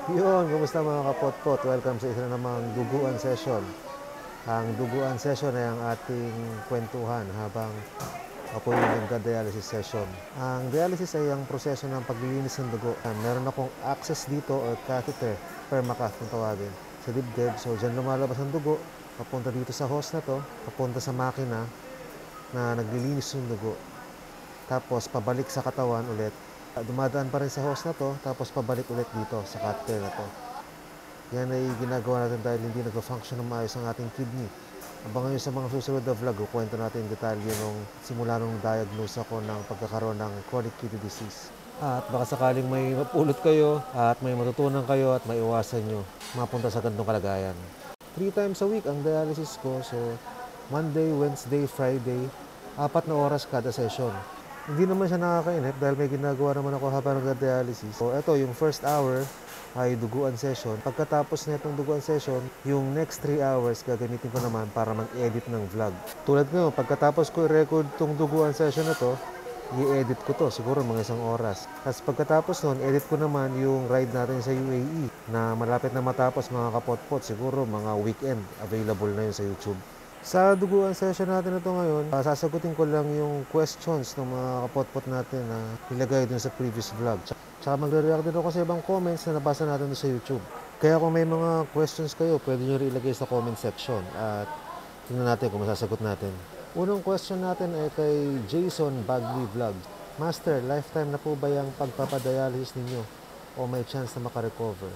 Yun, kumusta mga kapotpot? Welcome sa isa na namang duguan session. Ang duguan session ay ang ating kwentuhan habang ako yung nagda-dialysis session. Ang dialysis ay ang proseso ng paglilinis ng dugo. Meron akong access dito or catheter, permacath kung tawagin, sa dibdib. So dyan lumalabas ang dugo, papunta dito sa hose na to, papunta sa makina na naglilinis ng dugo. Tapos pabalik sa katawan ulit. Dumadaan pa rin sa hose na to, tapos pabalik ulit dito sa catheter na to. Yan ay ginagawa natin dahil hindi nag-function ng maayos ang ating kidney. Abangan nyo sa mga susunod na vlog, kwento natin detalye nung simula nung diagnose ako ng pagkakaroon ng chronic kidney disease. At baka sakaling may mapulot kayo at may matutunan kayo at maiwasan nyo mapunta sa ganitong kalagayan. 3 times a week ang dialysis ko. So, Monday, Wednesday, Friday, 4 na oras kada session. Hindi naman siya nakakainip dahil may ginagawa naman ako habang nag-dialysis. So, ito, yung first hour ay duguan session. Pagkatapos na itong duguan session, yung next 3 hours gagamitin ko naman para mag-edit ng vlog. Tulad ngayon, pagkatapos ko i-record itong duguan session na to, i-edit ko to, siguro mga 1 oras. Tapos pagkatapos nun, edit ko naman yung ride natin sa UAE na malapit na matapos mga kapotpot, siguro mga weekend, available na yun sa YouTube. Sa duguan session natin ito ngayon, sasagutin ko lang yung questions ng mga kapotpot natin na nilagay dun sa previous vlog. Tsaka magre-react din ako sa ibang comments na nabasa natin sa YouTube. Kaya kung may mga questions kayo, pwede nyo rin ilagay sa comment section at tingnan natin kung masasagot natin. Unang question natin ay kay Jason Bagley Vlogs. Master, lifetime na po ba yung pagpapadialysis ninyo o may chance na makarecover?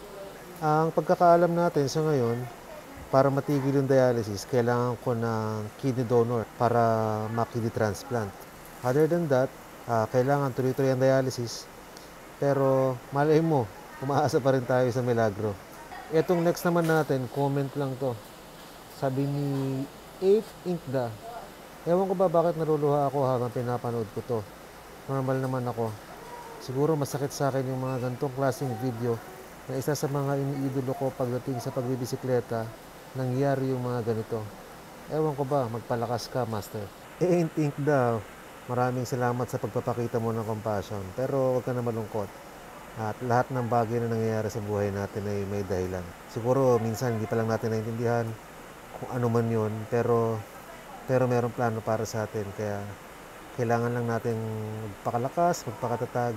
Ang pagkakaalam natin sa ngayon, para matigil yung dialysis, kailangan ko ng kidney donor para ma-kidney transplant. Other than that, kailangan tuloy-tuloy ang dialysis. Pero malay mo, umaasa pa rin tayo sa milagro. Itong next naman natin, comment lang to. Sabi ni 8 Inkda, ewan ko ba bakit naruluha ako habang pinapanood ko to. Normal naman ako. Siguro masakit sa akin yung mga ganitong klaseng video na isa sa mga iniidolo ko pagdating sa pagbibisikleta, nangyari yung mga ganito. Ewan ko ba, magpalakas ka, Master. Ain't ink daw. Maraming salamat sa pagpapakita mo ng compassion. Pero huwag ka na malungkot. At lahat ng bagay na nangyayari sa buhay natin ay may dahilan. Siguro minsan hindi pa lang natin naintindihan kung ano man yun. Pero merong plano para sa atin. Kaya kailangan lang natin magpakalakas, magpakatatag.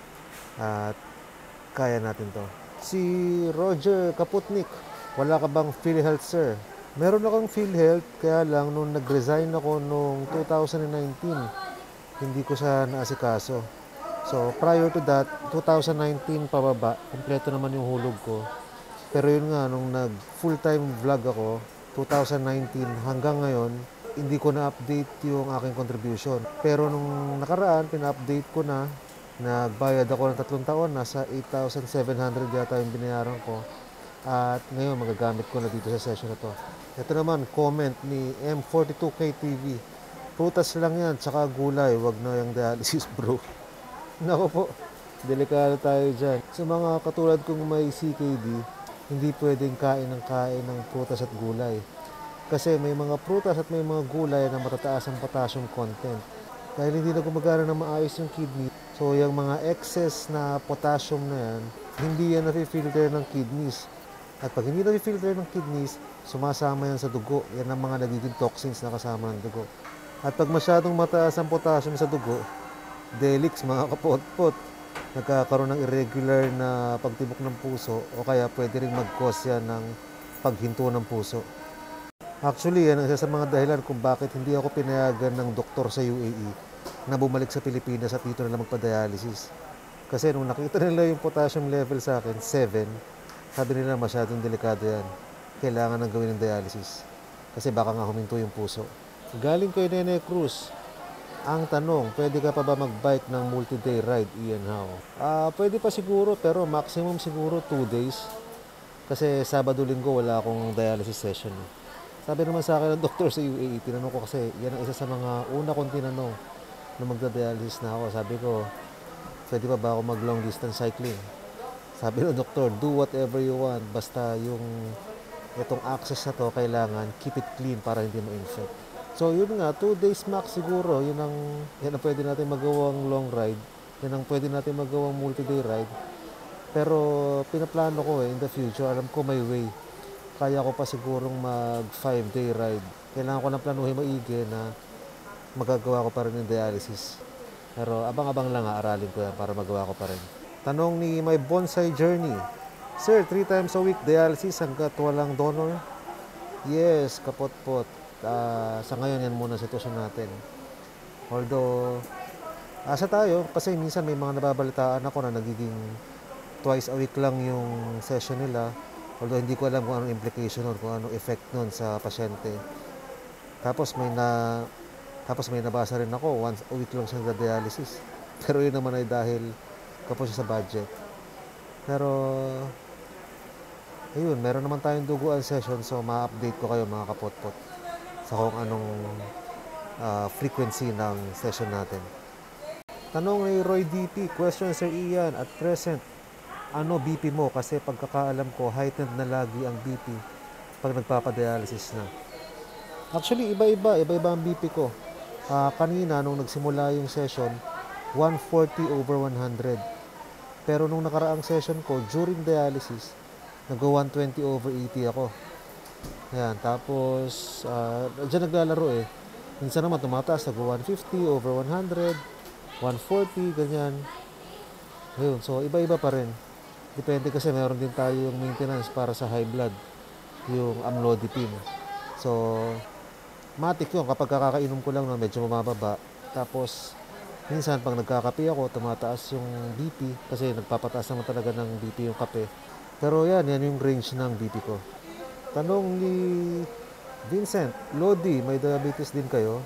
At kaya natin to. Si Roger Kaputnik, wala ka bang PhilHealth, sir? Meron akong PhilHealth, kaya lang nung nag-resign ako noong 2019, hindi ko siya naasikaso. So, prior to that, 2019 pababa, kompleto naman yung hulog ko. Pero yun nga, nung nag-full-time vlog ako, 2019 hanggang ngayon, hindi ko na-update yung aking contribution. Pero nung nakaraan, pina-update ko na, nagbayad ako ng 3 taon, nasa 8,700 yata yung binayaran ko. At ngayon magagamit ko na dito sa session na to. Ito naman, comment ni M42KTV. Prutas lang yan, tsaka gulay, wag na yung dialysis bro. Nako po, delikado tayo dyan. Sa mga katulad kong may CKD, hindi pwedeng kain ng prutas at gulay. Kasi may mga prutas at may mga gulay na matataas ang potassium content. Dahil hindi na gumagana na maayos yung kidney, so yung mga excess na potassium na yan, hindi yan na-filter ng kidneys. At pag hindi na-filter ng kidneys, sumasama yan sa dugo. Yan ang mga nagiging toxins na kasama ng dugo. At pag masyadong mataas ang potassium sa dugo, delix mga kapotpot, nagkakaroon ng irregular na pagtibok ng puso o kaya pwede rin mag-cause yan ng paghinto ng puso. Actually, yan ang isa sa mga dahilan kung bakit hindi ako pinayagan ng doktor sa UAE na bumalik sa Pilipinas at dito na lang magpa-dialysis. Kasi nung nakita nila yung potassium level sa akin, 7, sabi nila masyadong delikado yan. Kailangan nang gawin ng dialysis. Kasi baka nga huminto yung puso. Galing kay Nene Cruz. Ang tanong, pwede ka pa ba mag-bike ng multi-day ride, Ian How? Pwede pa siguro, pero maximum siguro 2 days. Kasi Sabado-Linggo wala akong dialysis session. Sabi naman sa akin ng doktor sa UAE, tinanong ko kasi, yan ang isa sa mga una kong tinanong na magda-dialysis na ako. Sabi ko, pwede pa ba ako mag-long distance cycling? Sabi ng doktor, do whatever you want. Basta itong access na to, kailangan keep it clean para hindi ma-infect. So yun nga, 2 days max siguro. Yan ang pwede natin magawang long ride. Yan ang pwede natin magawang multi-day ride. Pero pinaplano ko in the future, alam ko may way. Kaya ko pa sigurong mag 5-day ride. Kailangan ko lang planuhin maigi na magagawa ko pa rin yung dialysis. Pero abang-abang lang aralin ko yan para magawa ko pa rin. Tanong ni My Bonsai Journey, Sir, 3 times a week dialysis hanggat walang donor? Yes, kapot-pot. Sa ngayon yan muna sitwasyon natin. Although, asa tayo kasi minsan may mga nababalitaan ako na nagiging twice a week lang yung session nila. Although hindi ko alam kung anong implication nun, kung anong effect nun sa pasyente. Tapos may nabasa rin ako, once a week lang siya nagda-dialysis. Pero yun naman ay dahil kapos siya sa budget. Pero, ayun, meron naman tayong duguan session, so ma-update ko kayo mga kapot-pot sa kung anong frequency ng session natin. Tanong ni Roy DP, question Sir Ian, at present, ano BP mo? Kasi pagkakaalam ko, heightened na lagi ang BP pag nagpapadialysis na. Actually, iba-iba ang BP ko. Kanina, nung nagsimula yung session, 140/100. Pero nung nakaraang session ko, during dialysis, nag-120/80 ako. Ayan, tapos, dyan naglalaro eh. Minsan naman tumataas, nag-150/100, 140, ganyan. Ayun, so iba-iba pa rin. Depende kasi meron din tayo yung maintenance para sa high blood, yung amlodipine. So, matik yun kapag kakainom ko lang na medyo mababa. Tapos, minsan pag nagkakape ako, tumataas yung BP kasi nagpapataas naman talaga ng BP yung kape. Pero yan yung range ng BP ko. Tanong ni Vincent, Lodi, may diabetes din kayo?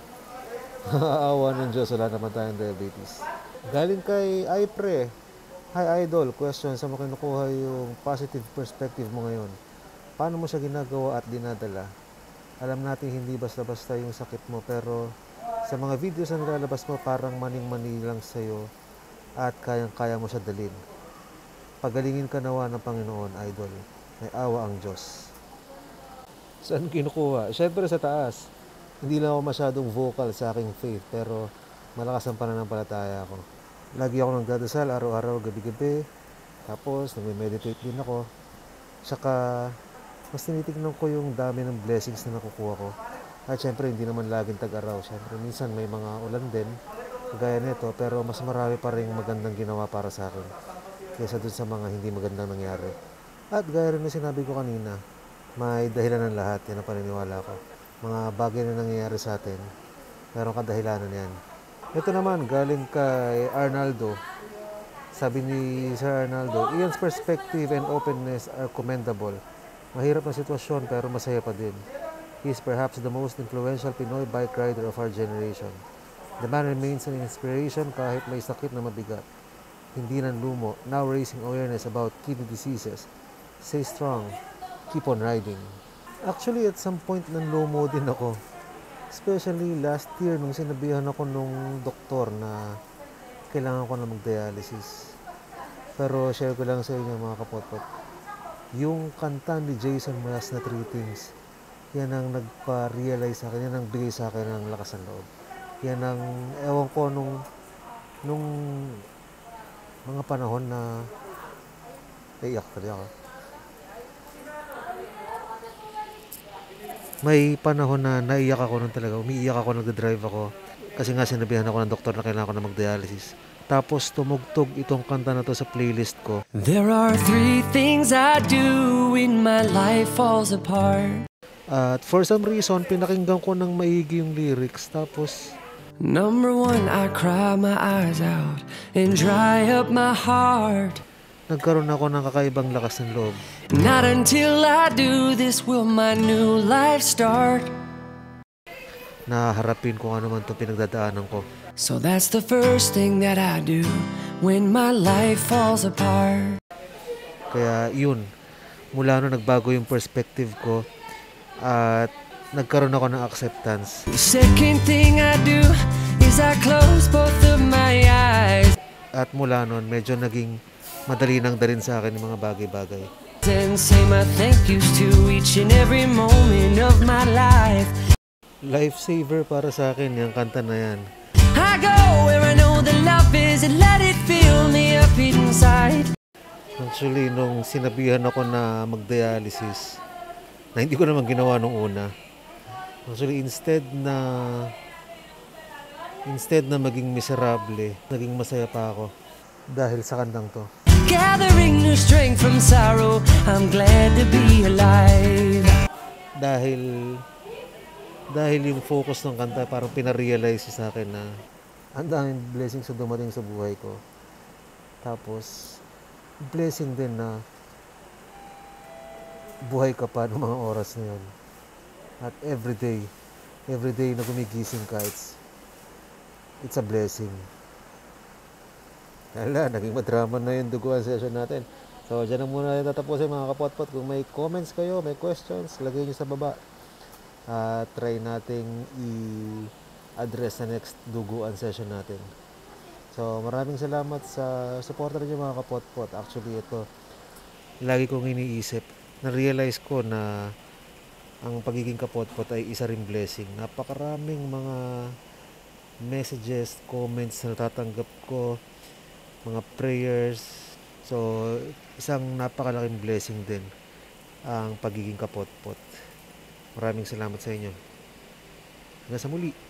Awa ng Diyos, wala naman tayong diabetes. Galing kay Ipre, Hi Idol, question, saan mo kinukuha yung positive perspective mo ngayon? Paano mo siya ginagawa at dinadala? Alam natin hindi basta-basta yung sakit mo, pero sa mga videos na nilalabas mo, parang maning-mani lang sa'yo at kayang-kaya mo siya dalhin. Pagalingin ka nawa ng Panginoon, Idol. May awa ang Diyos. Saan kinukuha? Siyempre sa taas. Hindi lang ako masyadong vocal sa aking faith, pero malakas ang pananampalataya ako. Lagi ako nagdadasal, araw-araw, gabi-gabi. Tapos, nag-meditate din ako. Tsaka, mas tinitignan ko yung dami ng blessings na nakukuha ko. At syempre, hindi naman laging tag-araw. Syempre, minsan may mga ulan din, gaya nito, pero mas marami pa rin magandang ginawa para sa akin kaysa dun sa mga hindi magandang nangyari. At gaya rin na sinabi ko kanina, may dahilan ng lahat, yan ang paniniwala ko. Mga bagay na nangyayari sa atin, meron kadahilanan yan. Ito naman, galing kay Arnaldo. Sabi ni Sir Arnaldo, Ian's perspective and openness are commendable. Mahirap na sitwasyon pero masaya pa din. He is perhaps the most influential Pinoy bike rider of our generation. The man remains an inspiration kahit may sakit na mabigat. Hindi nanlumo, now raising awareness about kidney diseases. Stay strong, keep on riding. Actually, at some point nanlumo din ako. Especially last year nung sinabihan ako nung doktor na kailangan ko na mag-dialysis. Pero share ko lang sa inyo mga kapotpot. Yung kanta ni Jason Mraz na 3 Things, yan ang nagpa-realize sa akin, yan ang bigay sa akin ng lakas ng loob. Yan ang, ewan ko, nung mga panahon na naiyak talaga ako. May panahon na naiyak ako nun talaga, umiiyak ako, nagdadrive ako. Kasi nga sinabihan ako ng doktor na kailangan ko na mag-dialysis. Tapos tumugtog itong kanta na to sa playlist ko. There are 3 things I do when my life falls apart. At for some reason, pinakinggan ko ng maigi yung lyrics. Tapos, Number 1, I cry my eyes out and dry up my heart. nagkaroon ako ng kakaibang lakas ng loob. Not until I do this will my new life start. Naharapin ko ano man itong pinagdadaanan ko. So that's the first thing that I do when my life falls apart. Kaya yun, mula nung nagbago yung perspective ko at nagkaroon ako ng acceptance. The second thing I do is I close both of my eyes. At mula nun, medyo naging madali nang dalhin sa akin yung mga bagay-bagay. And say my thank yous to each and every moment of my life. Lifesaver para sa akin yung kanta na yan. I go where I know the love is and let it fill me up inside. Nung Actually, nung sinabihan ako na mag-dialysis, na hindi ko naman ginawa nung una. Actually, instead na maging miserable, naging masaya pa ako dahil sa kantang to. Gathering new strength from sorrow, I'm glad to be alive. Dahil yung focus ng kanta parang pinarealize sa akin na ang daming blessings na dumating sa buhay ko. Tapos, blessing din na buhay ka pa ng mga oras na yun. At everyday na gumigising ka, it's a blessing. Hala, naging madrama na yung duguan session natin. So, dyan na muna yung tatapusin mga kapotpot. Kung may comments kayo, may questions, lagay nyo sa baba. Try nating i-address sa next duguan session natin. So, maraming salamat sa supporter niyo mga kapotpot. Actually, ito, lagi kong iniisip. Na-realize ko na ang pagiging kapotpot ay isa ring blessing. Napakaraming mga messages, comments na natatanggap ko, mga prayers. So, isang napakalaking blessing din ang pagiging kapotpot. Maraming salamat sa inyo. Hanggang sa muli.